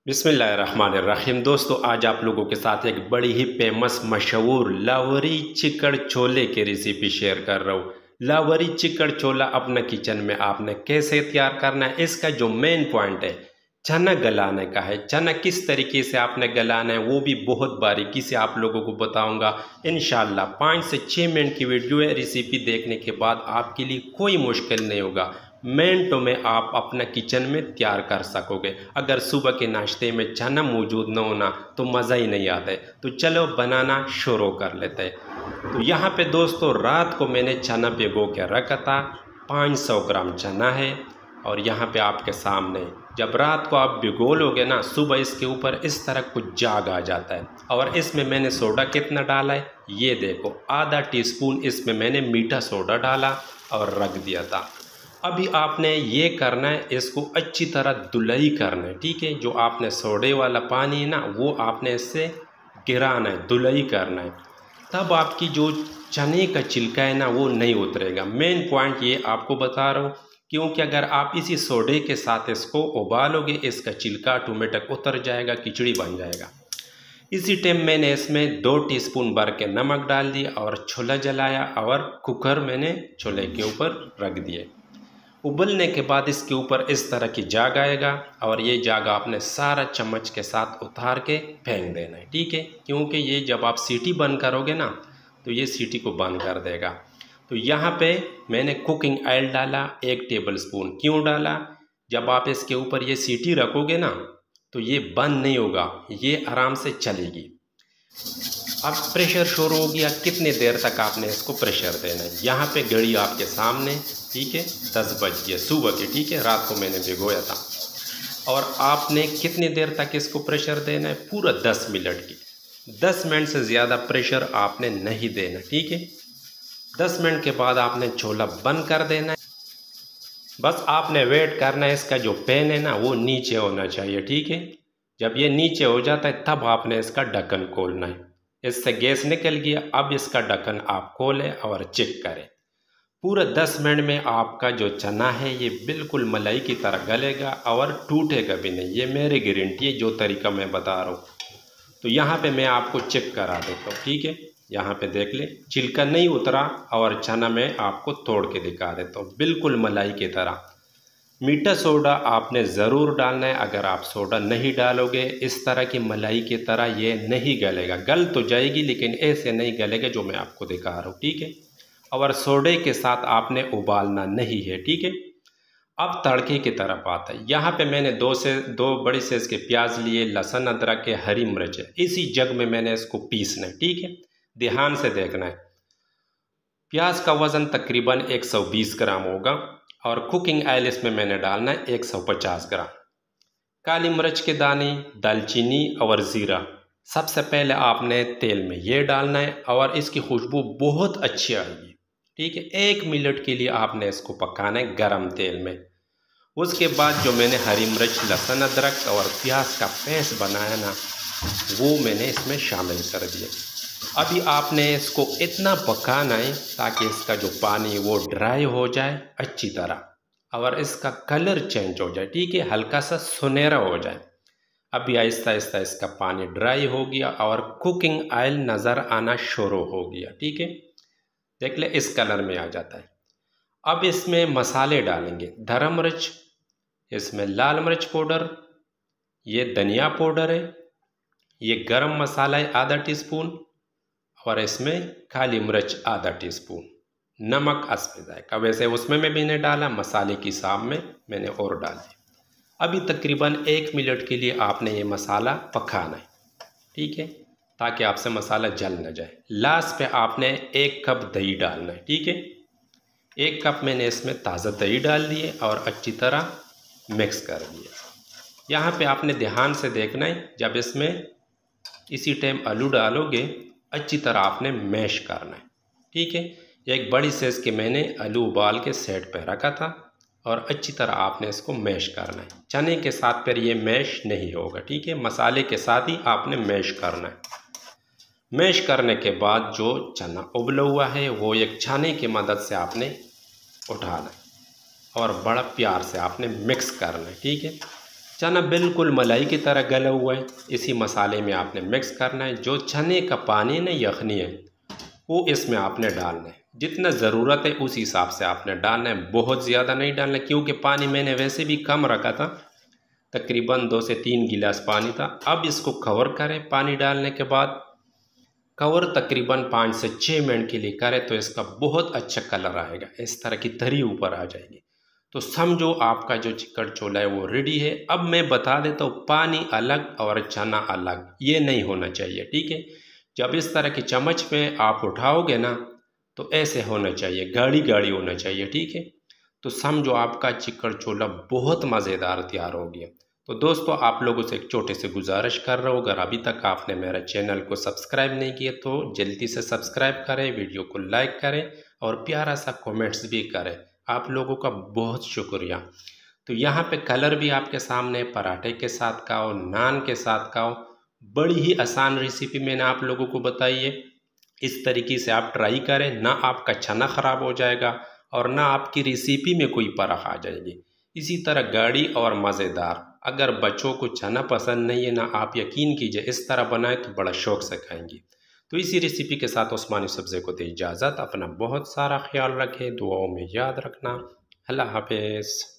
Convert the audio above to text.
बिस्मिल्लाहिर्रहमानिर्रहीम। दोस्तों, आज आप लोगों के साथ एक बड़ी ही फेमस मशहूर लाहौरी चिकन छोले की रेसिपी शेयर कर रहा हूँ। लाहौरी चिकन छोला अपने किचन में आपने कैसे तैयार करना है, इसका जो मेन पॉइंट है चना गलाने का है। चना किस तरीके से आपने गलाना है वो भी बहुत बारीकी से आप लोगों को बताऊंगा इंशाल्लाह। 5 से 6 मिनट की वीडियो है। रेसिपी देखने के बाद आपके लिए कोई मुश्किल नहीं होगा, मिनटों में आप अपना किचन में तैयार कर सकोगे। अगर सुबह के नाश्ते में चना मौजूद न होना तो मज़ा ही नहीं आता है। तो चलो बनाना शुरू कर लेते हैं। तो यहाँ पे दोस्तों रात को मैंने चना भिगो के रखा था। 500 ग्राम चना है और यहाँ पे आपके सामने जब रात को आप भिगो लोगे ना, सुबह इसके ऊपर इस तरह कुछ जाग आ जाता है। और इसमें मैंने सोडा कितना डाला है ये देखो, आधा टीस्पून इसमें मैंने मीठा सोडा डाला और रख दिया था। अभी आपने ये करना है, इसको अच्छी तरह धुलाई करना है, ठीक है। जो आपने सोडे वाला पानी है ना वो आपने इससे गिराना है, धुलाई करना है। तब आपकी जो चने का छिलका है ना वो नहीं उतरेगा। मेन पॉइंट ये आपको बता रहा हूँ, क्योंकि अगर आप इसी सोडे के साथ इसको उबालोगे इसका छिलका ऑटोमेटिक उतर जाएगा, खिचड़ी बन जाएगा। इसी टाइम मैंने इसमें 2 टीस्पून भर के नमक डाल दिया और छोला जलाया और कुकर मैंने छोले के ऊपर रख दिए। उबलने के बाद इसके ऊपर इस तरह की जाग आएगा और ये जाग आपने सारा चम्मच के साथ उतार के फेंक देना है, ठीक है। क्योंकि ये जब आप सीटी बंद करोगे ना तो ये सीटी को बंद कर देगा। तो यहाँ पे मैंने कुकिंग ऑयल डाला 1 टेबलस्पून। क्यों डाला? जब आप इसके ऊपर ये सीटी रखोगे ना तो ये बंद नहीं होगा, ये आराम से चलेगी। अब प्रेशर शुरू हो गया, कितने देर तक आपने इसको प्रेशर देना है। यहाँ पे घड़ी आपके सामने, ठीक है, 10 बज गए सुबह के, ठीक है। रात को मैंने भिगोया था। और आपने कितनी देर तक इसको प्रेशर देना है? पूरा 10 मिनट की। 10 मिनट से ज़्यादा प्रेशर आपने नहीं देना, ठीक है। 10 मिनट के बाद आपने छोला बंद कर देना है। बस आपने वेट करना है, इसका जो पैन है ना वो नीचे होना चाहिए, ठीक है। जब ये नीचे हो जाता है तब आपने इसका ढक्कन खोलना है। इससे गैस निकल गया, अब इसका ढक्कन आप खोलें और चेक करें। पूरा 10 मिनट में आपका जो चना है ये बिल्कुल मलाई की तरह गलेगा और टूटेगा भी नहीं। ये मेरी गारंटी है, जो तरीका मैं बता रहा हूँ। तो यहाँ पे मैं आपको चेक करा देता हूँ, ठीक है। यहाँ पे देख ले, छिलका नहीं उतरा और चना मैं आपको तोड़ के दिखा देता हूँ, बिल्कुल मलाई की तरह। मीठा सोडा आपने ज़रूर डालना है। अगर आप सोडा नहीं डालोगे इस तरह की मलाई की तरह ये नहीं गलेगा। गल तो जाएगी लेकिन ऐसे नहीं गलेगा जो मैं आपको दिखा रहा हूँ, ठीक है। और सोडे के साथ आपने उबालना नहीं है, ठीक है। अब तड़के की तरफ आता है। यहाँ पे मैंने 2 बड़ी साइज के प्याज लिए, लहसुन अदरक के, हरी मिर्च है। इसी जग में मैंने इसको पीसना है, ठीक है। ध्यान से देखना है। प्याज का वज़न तकरीबन 120 ग्राम होगा और कुकिंग ऑयल इसमें मैंने डालना है 150 ग्राम। काली मिर्च के दाने, दालचीनी और ज़ीरा सबसे पहले आपने तेल में ये डालना है और इसकी खुशबू बहुत अच्छी आएगी, ठीक है। 1 मिनट के लिए आपने इसको पकाना है गरम तेल में। उसके बाद जो मैंने हरी मिर्च, लहसुन अदरक और प्याज का पेस्ट बनाया ना वो मैंने इसमें शामिल कर दिया। अभी आपने इसको इतना पकाना है ताकि इसका जो पानी वो ड्राई हो जाए अच्छी तरह और इसका कलर चेंज हो जाए, ठीक है, हल्का सा सुनहरा हो जाए। अभी आहिस्ता आहिस्ता इसका पानी ड्राई हो गया और कुकिंग ऑयल नज़र आना शुरू हो गया, ठीक है। देख ले इस कलर में आ जाता है। अब इसमें मसाले डालेंगे। धरा मिर्च, इसमें लाल मिर्च पाउडर, ये धनिया पाउडर है, ये गरम मसाला है आधा टीस्पून और इसमें काली मिर्च आधा टीस्पून, नमक हस्बे जायका। वैसे उसमें मैं मैंने डाला, मसाले की साब में मैंने और डाल दिया। अभी तकरीबन 1 मिनट के लिए आपने ये मसाला पकाना है, ठीक है, ताकि आपसे मसाला जल न जाए। लास्ट पे आपने 1 कप दही डालना है, ठीक है। 1 कप मैंने इसमें ताज़ा दही डाल दिए और अच्छी तरह मिक्स कर दिया। यहाँ पे आपने ध्यान से देखना है, जब इसमें इसी टाइम आलू डालोगे अच्छी तरह आपने मैश करना है, ठीक है। एक बड़ी साइज़ के मैंने आलू उबाल के सेट पे रखा था और अच्छी तरह आपने इसको मैश करना है। चने के साथ फिर ये मैश नहीं होगा, ठीक है, मसाले के साथ ही आपने मैश करना है। मैश करने के बाद जो चना उबला हुआ है वो एक छाने की मदद से आपने उठाना है और बड़ा प्यार से आपने मिक्स करना है, ठीक है। चना बिल्कुल मलाई की तरह गला हुआ है। इसी मसाले में आपने मिक्स करना है। जो चने का पानी ना यखनी है वो इसमें आपने डालना है। जितना ज़रूरत है उस हिसाब से आपने डालना है, बहुत ज़्यादा नहीं डालना, क्योंकि पानी मैंने वैसे भी कम रखा था, तकरीबन 2 से 3 गिलास पानी था। अब इसको कवर करें। पानी डालने के बाद कवर तकरीबन 5 से 6 मिनट के लिए करें तो इसका बहुत अच्छा कलर आएगा, इस तरह की तरी ऊपर आ जाएगी। तो समझो आपका जो चिकन छोला है वो रेडी है। अब मैं बता देता हूँ, पानी अलग और चना अलग ये नहीं होना चाहिए, ठीक है। जब इस तरह की चम्मच में आप उठाओगे ना तो ऐसे होना चाहिए, गाढ़ी गाढ़ी होना चाहिए, ठीक है। तो समझो आपका चिकन छोला बहुत मज़ेदार तैयार हो गया। तो दोस्तों, आप लोगों से एक छोटे से गुजारिश कर रहा हूँ, अगर अभी तक आपने मेरे चैनल को सब्सक्राइब नहीं किया तो जल्दी से सब्सक्राइब करें, वीडियो को लाइक करें और प्यारा सा कमेंट्स भी करें। आप लोगों का बहुत शुक्रिया। तो यहाँ पे कलर भी आपके सामने, पराठे के साथ खाओ, नान के साथ खाओ। बड़ी ही आसान रेसिपी मैंने आप लोगों को बताई है। इस तरीके से आप ट्राई करें, ना आपका चना ख़राब हो जाएगा और ना आपकी रेसिपी में कोई फर्क आ जाएगी। इसी तरह गाढ़ी और मज़ेदार। अगर बच्चों को चना पसंद नहीं है ना, आप यकीन कीजिए इस तरह बनाए तो बड़ा शौक से खाएंगे। तो इसी रेसिपी के साथ उस्मानी सब्ज़ी को दे इजाज़त। अपना बहुत सारा ख्याल रखें, दुआओं में याद रखना। अल्लाह हाफिज़।